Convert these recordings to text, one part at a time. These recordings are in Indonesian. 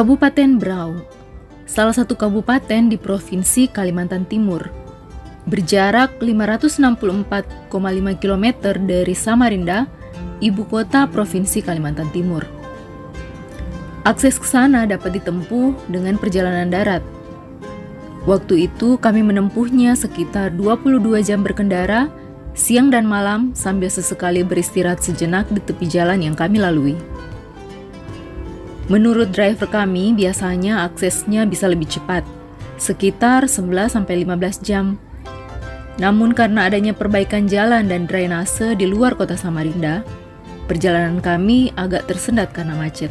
Kabupaten Berau, salah satu kabupaten di Provinsi Kalimantan Timur, berjarak 564,5 km dari Samarinda, ibu kota Provinsi Kalimantan Timur. Akses ke sana dapat ditempuh dengan perjalanan darat. Waktu itu kami menempuhnya sekitar 22 jam berkendara, siang dan malam sambil sesekali beristirahat sejenak di tepi jalan yang kami lalui. Menurut driver kami, biasanya aksesnya bisa lebih cepat, sekitar 11-15 jam. Namun karena adanya perbaikan jalan dan drainase di luar kota Samarinda, perjalanan kami agak tersendat karena macet.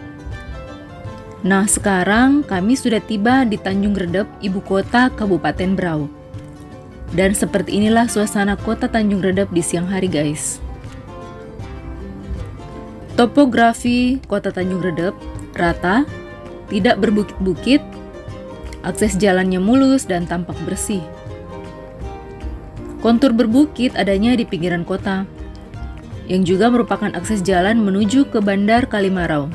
Nah, sekarang kami sudah tiba di Tanjung Redep, ibu kota Kabupaten Berau. Dan seperti inilah suasana kota Tanjung Redep di siang hari, guys. Topografi kota Tanjung Redep rata, tidak berbukit-bukit, akses jalannya mulus dan tampak bersih. Kontur berbukit adanya di pinggiran kota, yang juga merupakan akses jalan menuju ke Bandar Kalimarau.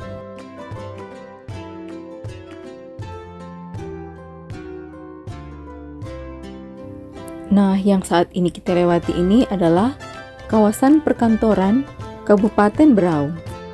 Nah, yang saat ini kita lewati ini adalah kawasan perkantoran Kabupaten Berau.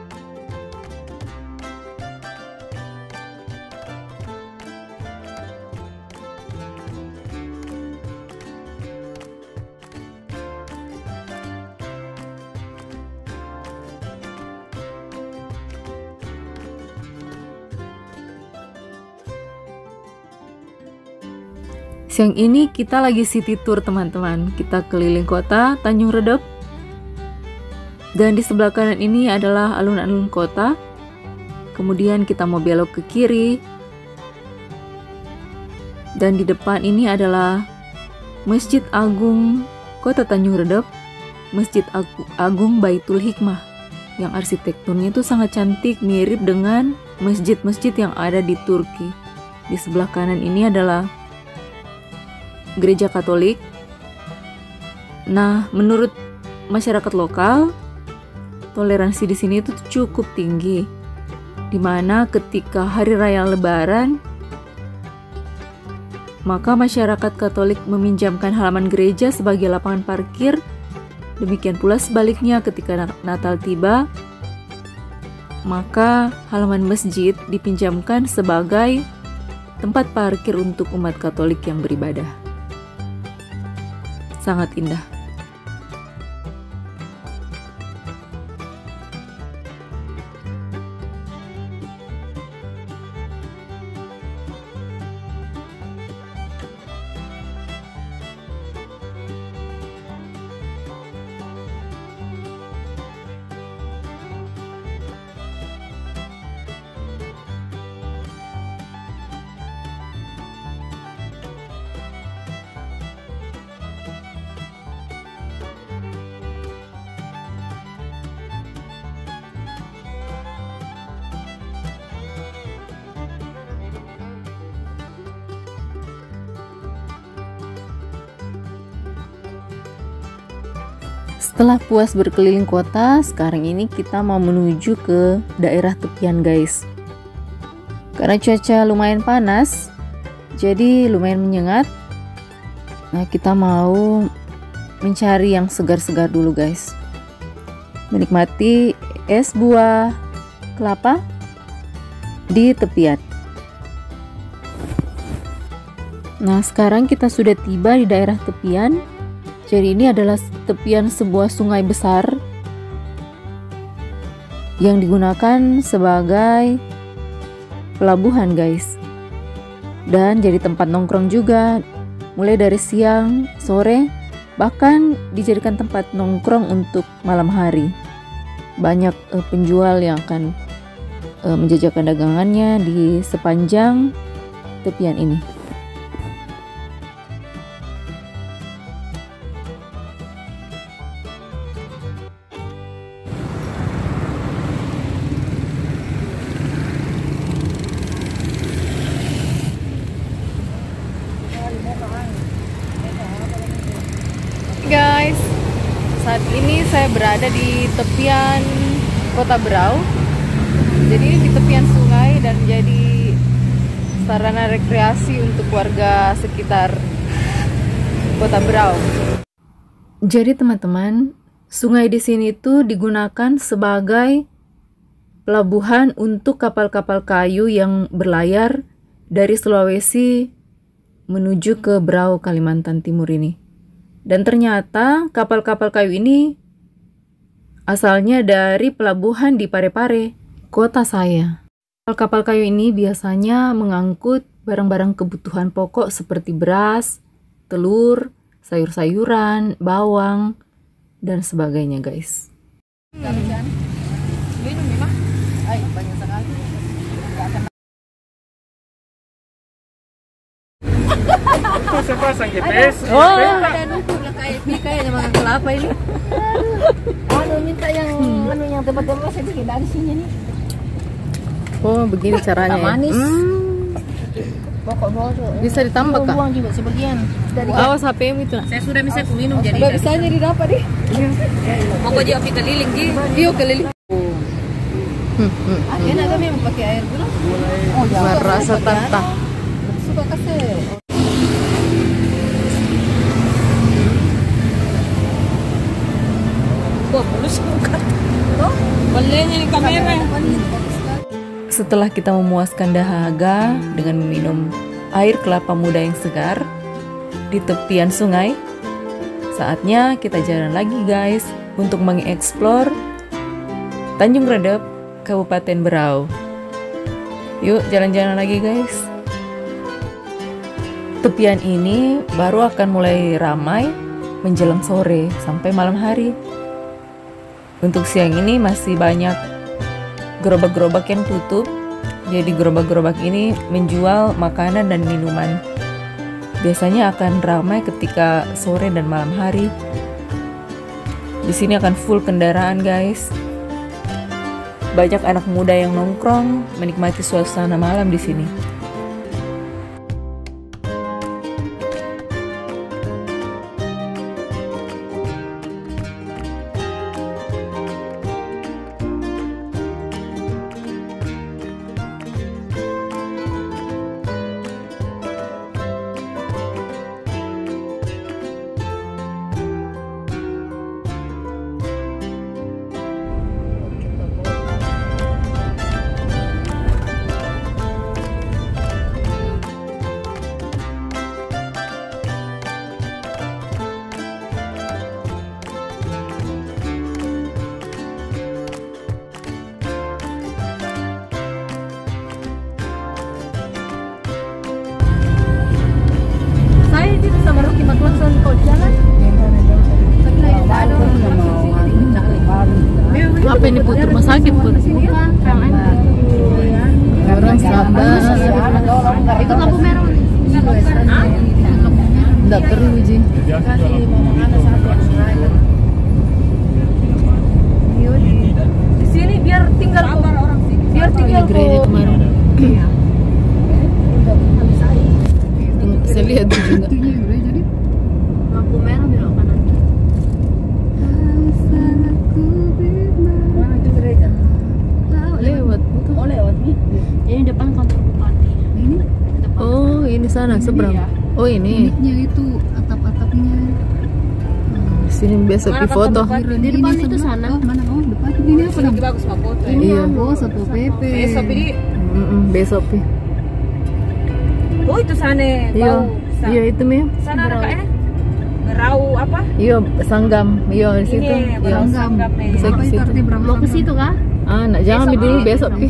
Siang ini kita lagi city tour, teman-teman. Kita keliling kota Tanjung Redep. Dan di sebelah kanan ini adalah alun-alun kota. Kemudian kita mau belok ke kiri. Dan di depan ini adalah Masjid Agung Kota Tanjung Redep, Masjid Agung Baitul Hikmah, yang arsitekturnya itu sangat cantik, mirip dengan masjid-masjid yang ada di Turki. Di sebelah kanan ini adalah Gereja Katolik. Nah, menurut masyarakat lokal, toleransi di sini itu cukup tinggi, dimana ketika hari raya Lebaran, maka masyarakat Katolik meminjamkan halaman gereja sebagai lapangan parkir. Demikian pula sebaliknya, ketika Natal tiba, maka halaman masjid dipinjamkan sebagai tempat parkir untuk umat Katolik yang beribadah. Sangat indah. Setelah puas berkeliling kota, sekarang ini kita mau menuju ke daerah tepian, guys. Karena cuaca lumayan panas, jadi lumayan menyengat. Nah, kita mau mencari yang segar-segar dulu, guys. Menikmati es buah kelapa di tepian. Nah, sekarang kita sudah tiba di daerah tepian. Jadi ini adalah tepian sebuah sungai besar yang digunakan sebagai pelabuhan, guys. Dan jadi tempat nongkrong juga, mulai dari siang, sore, bahkan dijadikan tempat nongkrong untuk malam hari. Banyak penjual yang akan menjajakan dagangannya di sepanjang tepian ini. Guys, saat ini saya berada di tepian Kota Berau. Jadi di tepian sungai dan jadi sarana rekreasi untuk warga sekitar Kota Berau. Jadi teman-teman, sungai di sini itu digunakan sebagai pelabuhan untuk kapal-kapal kayu yang berlayar dari Sulawesi menuju ke Berau, Kalimantan Timur ini. Dan ternyata kapal-kapal kayu ini asalnya dari pelabuhan di Parepare, kota saya. Kapal-kapal kayu ini biasanya mengangkut barang-barang kebutuhan pokok seperti beras, telur, sayur-sayuran, bawang, dan sebagainya, guys. Banyak sekali. Saya pasang GPS. Oh, ada nunggu kayaknya makan kelapa ini. Minta yang yang tempat-tempat saya bikin dari sini nih. Oh, begini caranya. Manis. Pokok bisa ditambah kak? Buang juga sebagian. Awas HP-mu itu. Saya sudah bisa minum jadi. Sudah bisa jadi dapat deh. Mau kau jadi keliling ji? Iya keliling. Enak kan memang pakai air gula? Oh, merasa tantang. Suka kasih. Setelah kita memuaskan dahaga dengan meminum air kelapa muda yang segar di tepian sungai, saatnya kita jalan lagi guys untuk mengeksplor Tanjung Redep, Kabupaten Berau. Yuk jalan-jalan lagi guys. Tepian ini baru akan mulai ramai menjelang sore sampai malam hari. Untuk siang ini masih banyak gerobak-gerobak yang tutup. Jadi gerobak-gerobak ini menjual makanan dan minuman. Biasanya akan ramai ketika sore dan malam hari. Di sini akan full kendaraan, guys. Banyak anak muda yang nongkrong menikmati suasana malam di sini. Apa ini Put? Rumah sakit Put? Orang sabar. Itu lampu merah. Enggak perlu Ji. Di sini biar tinggal orang sini. Biar tinggal gereja kemarin. Saya lihat juga. Lampu merah belok kanan. Lewat. Oh lewat nih. Ini depan kantor bupati. Ini depan. Oh ini sana seberang. Oh ini. Uniknya itu atap-atapnya. Sini biasa di foto. Di depan itu sana. Oh, mana? Oh depan ini apa? Ini bagus Pak foto. Ini Iya. oh Satpol PP. Besok ini. Besok pi. Oh itu sana. Iya. Iya itu mi. Sana ada kayaknya. Berau apa? Iya Sanggam. Iya di situ. Ini Iya. Sanggam nih. Bisa ke situ. Mau ke situ kah? Ah, nak jangan Besok, dulu Pi. besok pi.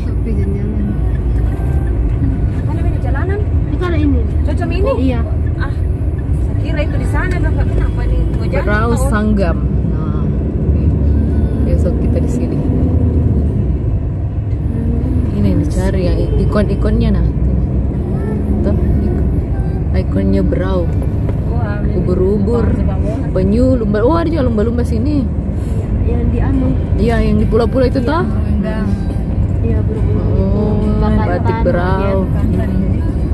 Mana ini jalanan? Ini kan ini. Cocok ini? Iya. Ah, saya kira itu di sana. Kenapa nih? Mau jalan? Berau Oh. Sanggam. Nah, besok kita di sini. Ini dicari yang ikon-ikonnya nah. Tuh, ikonnya Berau. Wah, Ubur-ubur, penyu, lumba. Oh ada juga lumba-lumba sini. Yang di anu. Iya yang di pulau-pulau itu toh. Iya buru-buru. Oh, batik Berau.